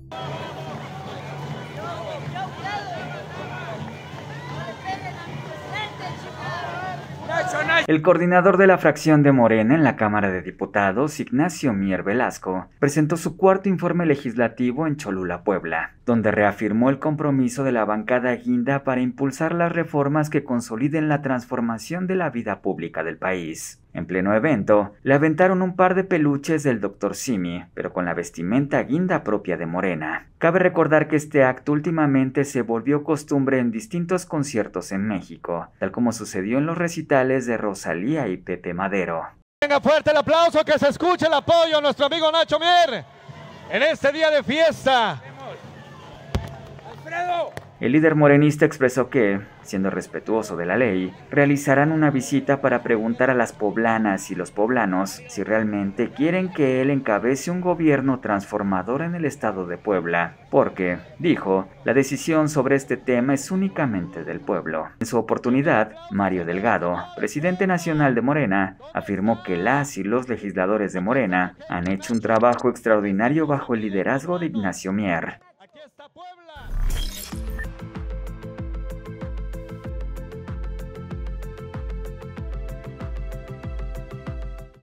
El coordinador de la fracción de Morena en la Cámara de Diputados, Ignacio Mier Velasco, presentó su cuarto informe legislativo en Cholula, Puebla, donde reafirmó el compromiso de la bancada guinda para impulsar las reformas que consoliden la transformación de la vida pública del país. En pleno evento, le aventaron un par de peluches del Dr. Simi, pero con la vestimenta guinda propia de Morena. Cabe recordar que este acto últimamente se volvió costumbre en distintos conciertos en México, tal como sucedió en los recitales de Rosalía y Pepe Madero. Venga fuerte el aplauso, que se escuche el apoyo a nuestro amigo Nacho Mier en este día de fiesta. ¡Alfredo! El líder morenista expresó que, siendo respetuoso de la ley, realizarán una visita para preguntar a las poblanas y los poblanos si realmente quieren que él encabece un gobierno transformador en el estado de Puebla, porque, dijo, la decisión sobre este tema es únicamente del pueblo. En su oportunidad, Mario Delgado, presidente nacional de Morena, afirmó que las y los legisladores de Morena han hecho un trabajo extraordinario bajo el liderazgo de Ignacio Mier.